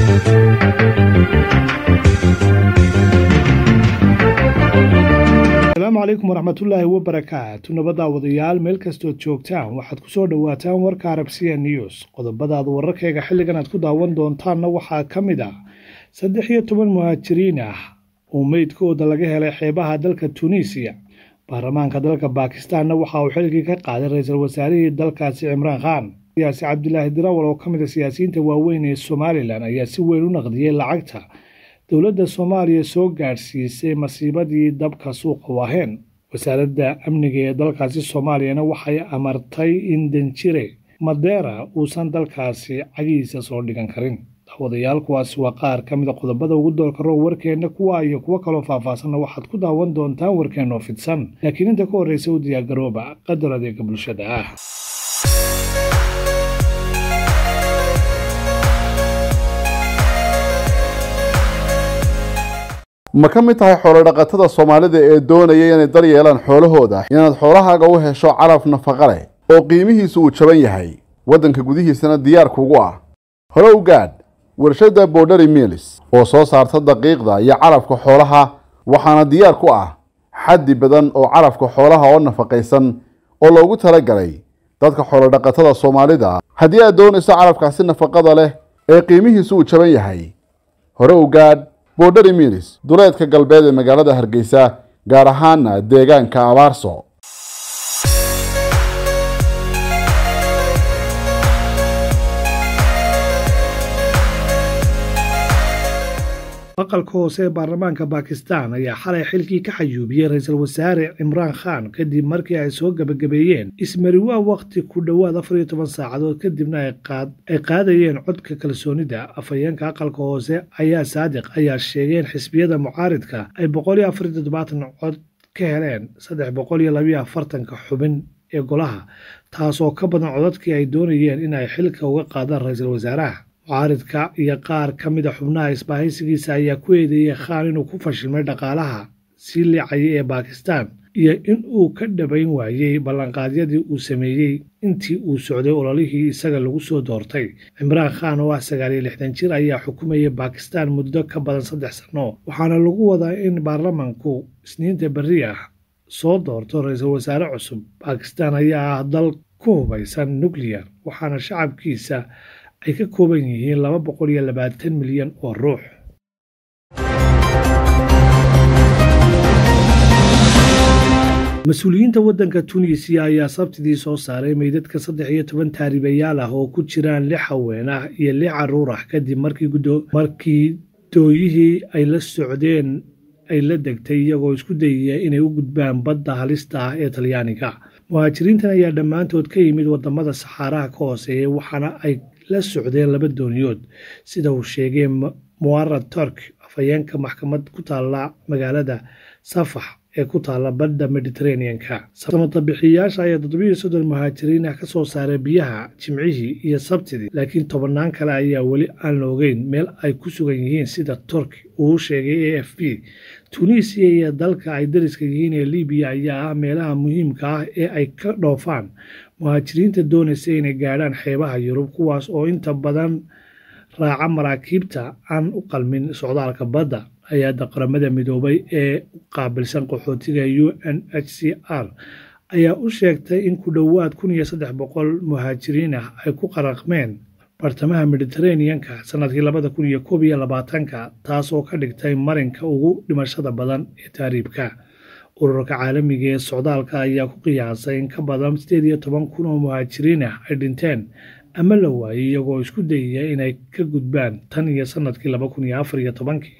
السلام عليكم ورحمة الله وبركاته نبض وضيال ملك استوتشوكتان واحد كسور دواتان ورك عربسية نيوز قضبضا ورك يجا حلقنا تكون داوان دونتان نوحا كمدا صدحية طبعا مهاجرين وميد كود لقيها لحيبها دلك تونسيا برلمانka dalka Pakistan waxa uu xilkii ka qaaday ra'iisul wasaarihii dalkaasi Imran Khan siyaasi Cabdullaahi Dirawal oo kamid ah siyaasiyiinta waaweyn ee Somaliland ayaa si weyn u naqdiyay lacagta dowladda Soomaaliya soo gaarsiisay masiibadii dabka suuqa Wahen wasaaradda amniga ee dalkaasi Soomaaliyana waxay amartay in danjire Madeira uusan dalkaasi cagiisa soo dhigan karin wadayaal kuwaas waa qaar ka mid ah qodobada ugu doorka roo warkeena kuwa iyo kuwa kale oo faahfaahsan waxaad ku daawan doontaan warkeena oo fidsan laakiin inta ka horeysa u diyaar garooba qadar adeega bulshada ah ma ka mid tahay xoolo dhaqatada Soomaalida ee doonaya inay daryeelaan xoolahooda inaad xoolahaaga u hesho calaf nafaqo leh oo qiimihiisu uu jaban yahay wadanka gudihiisana diyaar kuugu ah hore u gaadh warshada Boundary Mills oo soo saarta daqiiqda iyo calafka xoolaha waxaana diyaar ku ah xaddi badan oo calafka xoolaha oo nafaqaysan oo loogu talagalay dadka xoolo dhaqatada Soomaalida haddii aad doonayso calafkaasi nafaqada leh ee qiimihiisu uu jaban yahay hore u gaadh Boundary Mills duleedka galbeed ee magaalada Hargeysa gaar ahaan deegaanka Abaarso aqalka hoose ee baarlamaanka Pakistan ayaa xalay xilkii ka xayuubiyay ra'iisul wasaare Imran Khan kadib markii ay soo gabagabeeyeen ismariwaa waqti ku dhawaad 14 saacadood kadibna ay qaadayeen codka kalsoonida afayeenka aqalka hoose ayaa Saadiq ayaa sheegay xisbiyada mucaaridka ay 147 cod ka heleen 342 xubin ee golaha taasoo ka badan codadkii ay doonayeen in ay xilka uga qaadaan ra'iisul wasaaraha mucaaridka iyo qaar ka mid ah xubnaha isbaahaysigiisa ayaa ku eedeeyay Khan inuu ku fashilmay dhaqaalaha si liicay ee Pakistan iyo in uu ka dhabayn waayay ballanqaadyadii uu sameeyay intii uu socday ololihii isaga lagu soo doortay Imran Khan oo 69 jir ayaa xukumayay Pakistan muddo ka badan 3 sano waxaana lagu wadaa in baarlamaanku isniinta berri ah soo doorto ra'iisul wasaare cusub Pakistan ayaa ah dal ku hubaysan nuclear waxaana shacabkiisa ay ka kooban yihiin 220 milyan oo ruux mas'uuliyiinta waddanka Tunisia ayaa sabtidii soo saaray meydadka 13 taariibayaal ah oo ku jiraan 6 haween ah iyo 6 carruur ah kadib markii dooyihii ay la socdeen ay la degtay iyagoo isku dayaya inay u gudbaan badda halista ah ee Talyaaniga muhaajiriintan ayaa dhammaantood ka yimid wadamada saxaraha ka hooseeya waxaana ay la socdeen 2 dooniyood sida uu sheegay Muarad Turk afayeenka maxkamad ku taala magaalada Safax ee ku taala badda Mediterranean-ka samata bixiyaasha ayaa 7 muhaajiriin ah ka soo saaray biyaha Jimcihii iyo Sabtidii laakiin tobanaan kale ayaa wali aan la ogeyn meel ay ku sugan yihiin sida Turk uu sheegay AFP Tunisia iyo dalka ay dariska yihiin ee Liibiya ayaa ah meelaha muhiimka ah ee ay ka dhoofaan muhaajiriinta doonaysa inay gaadhaan xeebaha Yurub kuwaas oo inta badan raaca maraakiibta aan u qalmin socdaalka badda hay'adda qaramada midoobay ee qaabilsan qaxootiga UNHCR ayaa u sheegtay in ku dhawaad 1300 muhaajiriin ah ay ku qaraqmeen bartamaha Mediterranean-ka sanadkii 2021 taasoo ka dhigtay marinka ugu dhimashada badan ee taariibka ururka caalamiga ee socdaalka ayaa ku qiyaasay in ka badan 18,000 oo muhaajiriin ah ay dhinteen ama la waayay iyagoo isku dayaya inay ka gudbaan tan iyo sanadkii 2014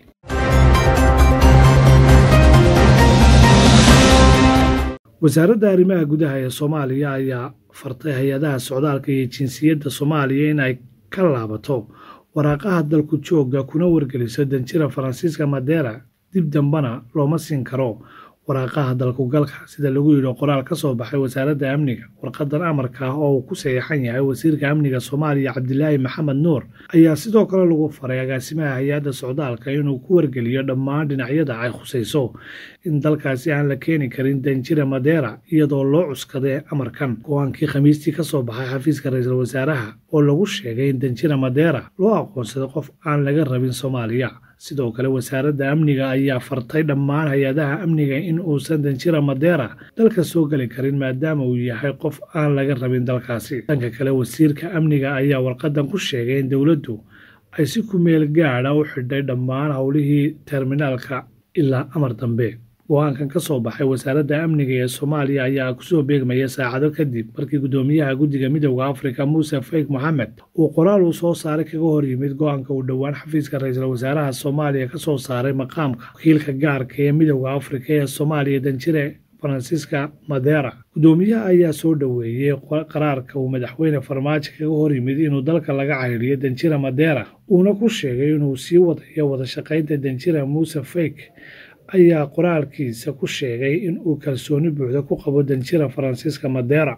wasaaradda arrimaha gudaha ee Soomaaliya ayaa fartay hay'adaha socdaalka iyo jinsiyadda Soomaaliya in ay ka laabato waraaqaha dalku jooga kuna wargeliso danjira Faransiiska Madeira dib dambana looma siin karo waraaqaha dalkugalka sida lagu yidhi qoraal ka soo baxay wasaaradda amniga. Warqadan amarka ah oo uu ku saxiixan yahay wasiirka amniga Soomaaliya Cabdilaahi Maxamed Nuur ayaa sidoo kale lagu faray agaasimaha hay'adda socdaalka inuu ku wargeliyo dhammaan dhinacyada ay khusayso in dalkaasi aan la keeni karin danjire Madeira iyadoo loo cuskaday amarkan. Go'aankii Khamiistii ka soo baxay xafiiska ra'iisul wasaaraha oo lagu sheegay in danjire Madeira loo aqoonsaday qof aan laga rabin Soomaaliya. Sidoo kale wasaaradda amniga ayaa fartay dhammaan hay-adaha amniga in uusan danjire Madeira dalka soo gali karin maadaama uu yahay qof aan laga rabin dalkaasi. Dhanka kale wasiirka amniga ayaa warqadan ku sheegay in dowladdu ay si ku meel gaadha u xidhay dhammaan howlihii terminaalka ilaa amar dambe. Go'aankan ka soo baxay wasaaradda amniga ee Soomaaliya ayaa ku soo beegmaya saacado kadib markii gudoomiyaha guddiga midowga Afrika Muuse Faki Mohamed uu qoraal uu soo saaray kaga hor yimid go'aanka uu dhowaan xafiiska ra'iisul wasaaraha Soomaaliya ka soo saaray maqaamka wakiilka gaarka ee midowga Afrika ee Soomaaliya danjire Francisca Madeira. Gudoomiyaha ayaa soo dhaweeyay qaraarka uu madaxweyne Farmaajo kaga hor yimid inuu dalka laga cayriyo danjire Madeira uuna ku sheegay inuu sii wadayo wada shaqaynta danjire Muuse Faki ayaa qoraalkiisa ku sheegay in uu kalsooni buuxda ku qabo danjire Francisca Madeira.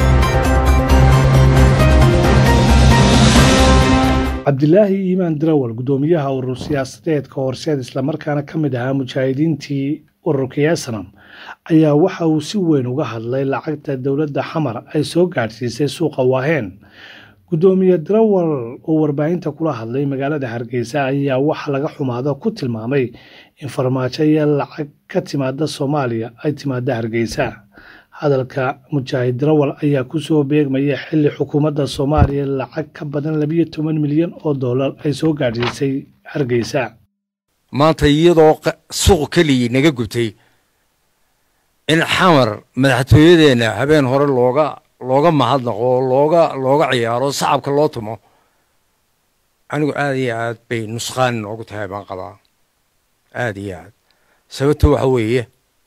Cabdilaahi Iimaan Darawal gudoomiyaha urur siyaasadeedka horseed isla markaana ka mid ahaa mujaahidiintii ururka Sanam ayaa waxa uu si weyn uga hadlay lacagta dowladda xamar ay soo gaarsiisay suuqa Waaheen. Gudoomiye Darawal oo warbaahinta kula hadlay magaalada Hargeysa ayaa waxa laga xumaado ku tilmaamay in Farmaajo iyo lacag ka timaada Soomaaliya ay timaada Hargeysa. Hadalka Mujaahid Darawal ayaa ku soo beegmaya xilli xukuumadda Soomaaliya lacag ka badan 12 milyan oo dollar ay soo gaarsiisay Hargeysa. maanta iyadoo suuq kaliya naga gubtay in xamar madaxtooyadeena habeen hore looga mahadnaqo looga ciyaaro shacabka loo tumo anigu aad iyo aad bay nusqaan noogu tahay baan qabaa aad iyo aad sababta waxa weeye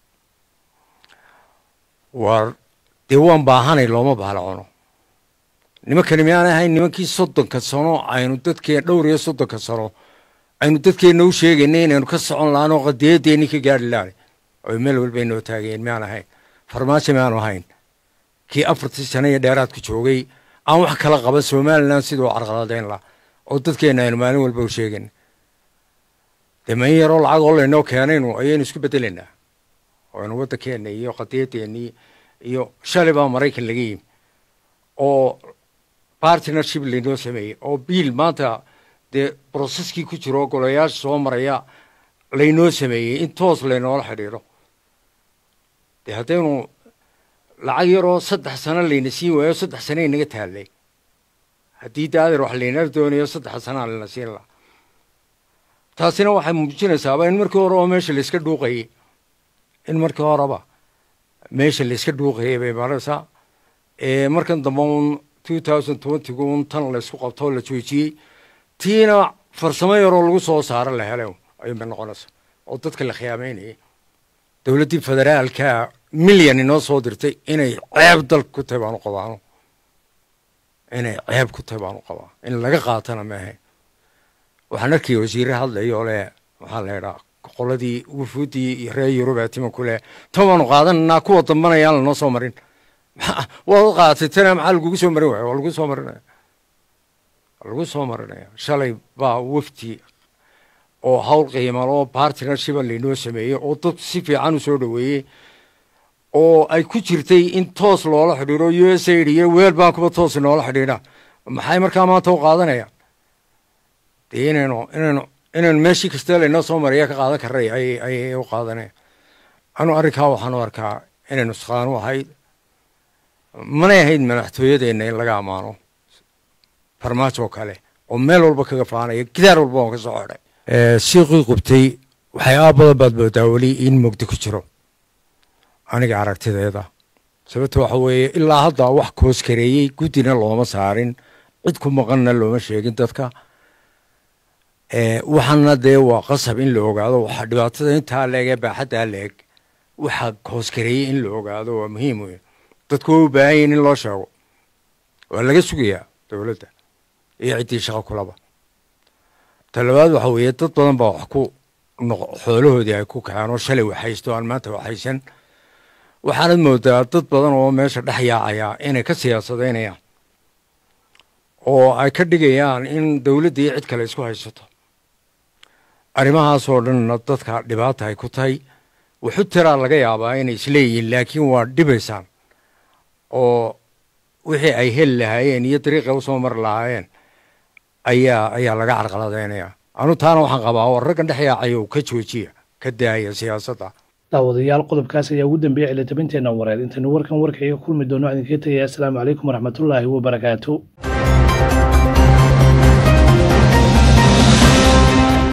war waan baahanay looma baalacono nimankani miyaan ahayn nimankii 30 sano aynu dadkeen dhowr iyo 30 sano aynu dadkeena u sheegaynay inaynu ka socon laano qadiyadeeni ka gaari lahayn oo meel walba inoo taageen miyaan ahayn Farmaajo miyaan ahayn kii 40 sano iyo dheeraad ku joogay aan wax kala qaban Soomaaliland sidoo carqaladeyn la oo dadkeena aynu maalin walba u sheegan deemaan yaro lacag oo leeno keenayno ayaynu isku bedelanaa oo anu waddankeena iyo qadiyadeeni iyo shalaba Mareykan laga yimi oo partnership leeno sameeyay oo biil maanta de processkii ku jiro golayaasha soo maraya leeno sameeyay in toos leeno la xiriiro de hadeenu lacag yaro 3 sano leena sii waayo 3 sano inaga taalay hadii daadar wax leena doonayo 3 sano la siin la taasina waxay muujinaysaa in markii hore oo meesha la iska dhuuqay in markii horeba meesha la iska dhuuqay bay maraysaa markan dambe 2020 tan la isku qabto la joojiyay tiina farsamo yar oo lagu soo saaray la helay ay ma noqonayso oo dadka la khiyaameynay dawladda federaalka milyan inoo soo dirtay inay ceeb dal ku taybaan qabaano inay ceeb ku taybaan qabaa in laga qaatana ma ahayn waxaan arkay wasiir hadlayo le waxa la yiraahdo qoladii wufuudii reer Yurubaatima kule toban qaadanna kuwa dambanayaan la soo marin waa qaatayna maxal ugu soo marin waa lagu soo marinaya shalay baa wafti oo hawl qiimo loo partnership leeno sameeyay oo dad si fiican u soo dhaweeyay oo ay ku jirtay in toos loola xiriiro USAID iyo World Bank kuba toos loola xiriira maxay markaa maanta u qaadanayaan inaynu meeshii kasta leeno soo mariya ka qaadan karay ay u qaadanayaan anu arkaa waxaan u arkaa inaynu isqaan u ahayd mana ahayd madaxtooyadeena in laga amaano Farmaajo kale oo meel walba kaga faanaya gidaar walba oo ka soo xidhay shiiqii qubtay waxay aabada badbaadaa wali in mugdi ku jiro aniga aragtideeda sababta waxa weeye ilaa hadda wax koos kareeyay gudina looma saarin cid ku maqanna looma sheegin dadka waxaana dee waa qasab in la ogaado waxa dhibaatada inta leega baaxadda leeg waxa koos kareeyay in la ogaado waa muhiim weyn dadku u baahan yihiin in loo sheego waa laga sugayaa dawladda iyo cidii shaqo kulaba talabaad waxa weeye dad badan baa wax ku xoolahoodii ay ku kaceen oo shalay waxaysto aan maanta waxaysan waxaanad moodaa dad badan oo meesha dhex yaacaya inay ka siyaasadaynayaan oo ay ka dhigayaan in dowladdii cid kale isku haysato arrimahaasoo dhanna dadka dhibaata ay ku tahay wuxu tiraa laga yaabaa inay isleeyihiin laakiin waa dhibaysaan oo wixii ay heli lahaayeen iyo dariiqay usoo mari lahaayeen ayaa laga carqaladaynaya anu taana waxaan qabaa oo raggan dhex yaacayo ka joojiya ka daaya siyaasadda daawadayaal qodobkaas ayaa ugu dambeeyay xilitabinteena wareed intaynu warkan warkayga kulmi doono idinkaga tegaya assalaamu calaykum waraxmatullaahi wabarakaatu